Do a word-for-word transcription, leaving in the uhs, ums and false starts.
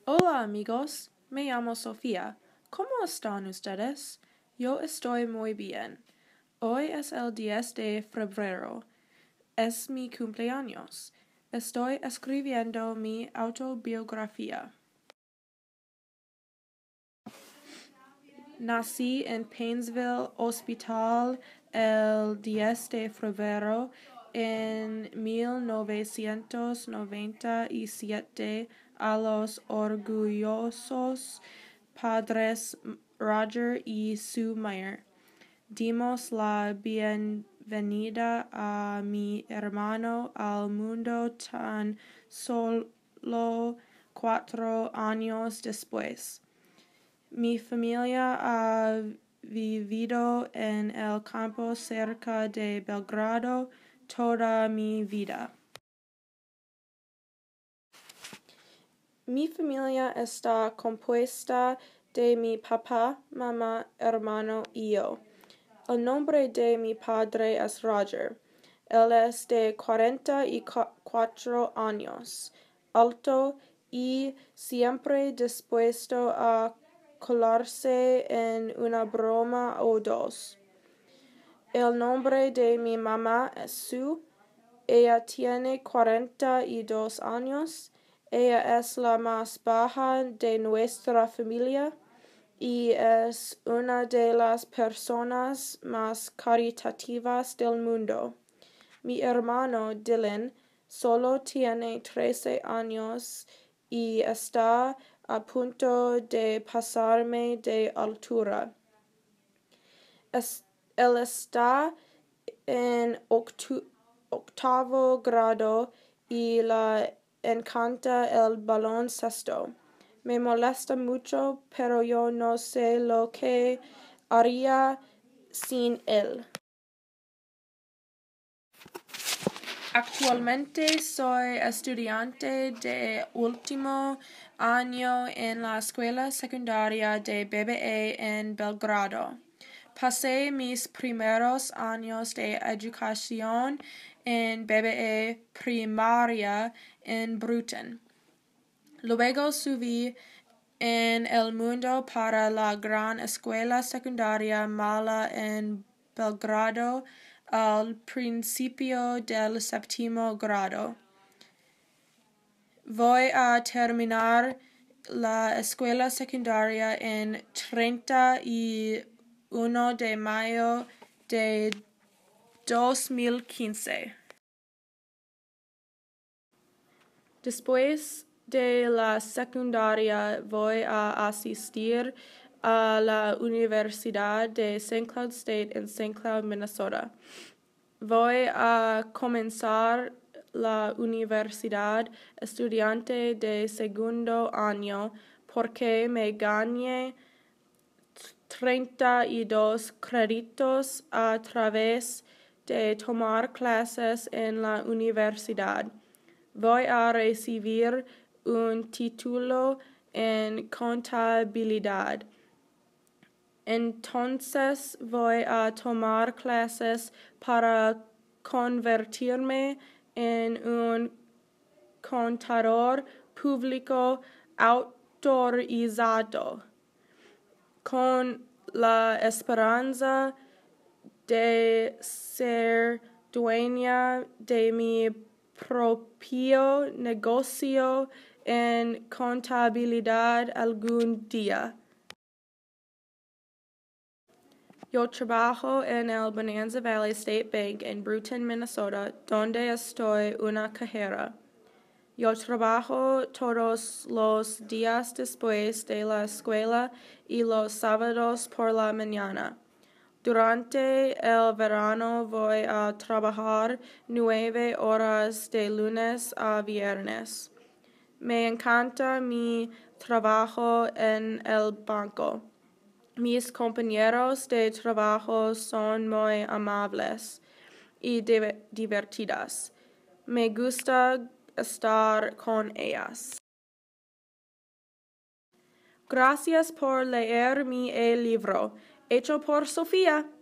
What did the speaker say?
Hola amigos, me llamo Sofía. ¿Cómo están ustedes? Yo estoy muy bien. Hoy es el diez de febrero. Es mi cumpleaños. Estoy escribiendo mi autobiografía. Nací en Painesville Hospital el diez de febrero en mil novecientos noventa y siete a los orgullosos padres Roger y Sue Meyer. Dimos la bienvenida a mi hermano al mundo tan solo cuatro años después. Mi familia ha vivido en el campo cerca de Belgrado toda mi vida. Mi familia está compuesta de mi papá, mamá, hermano y yo. El nombre de mi padre es Roger. Él es de cuarenta y cuatro años, alto y siempre dispuesto a colarse en una broma o dos. El nombre de mi mamá es Sue. Ella tiene cuarenta y dos años. Ella es la más baja de nuestra familia y es una de las personas más caritativas del mundo. Mi hermano Dylan solo tiene trece años y está a punto de pasarme de altura. Es, él está en octu, octavo grado y le encanta el baloncesto. Me molesta mucho, pero yo no sé lo que haría sin él. Actualmente soy estudiante de último año en la escuela secundaria de B B A en Belgrado. Pasé mis primeros años de educación en B B A primaria en Bruton. Luego subí en el mundo para la gran escuela secundaria mala en Belgrado al principio del séptimo grado. Voy a terminar la escuela secundaria en treinta y uno de mayo de dos mil quince. Después de la secundaria voy a asistir a la Universidad de Saint Cloud State en Saint Cloud, Minnesota. Voy a comenzar la universidad estudiante de segundo año porque me gané treinta y dos créditos a través de tomar clases en la universidad. Voy a recibir un título en contabilidad. Entonces voy a tomar clases para convertirme en un contador público autorizado, con la esperanza de ser dueña de mi propio negocio en contabilidad algún día. Yo trabajo en el Bonanza Valley State Bank en Bruton, Minnesota, donde estoy una cajera. Yo trabajo todos los días después de la escuela y los sábados por la mañana. Durante el verano voy a trabajar nueve horas de lunes a viernes. Me encanta mi trabajo en el banco. Mis compañeros de trabajo son muy amables y divertidas. Me gusta estar con ellas. Gracias por leer mi libro, hecho por Sofía.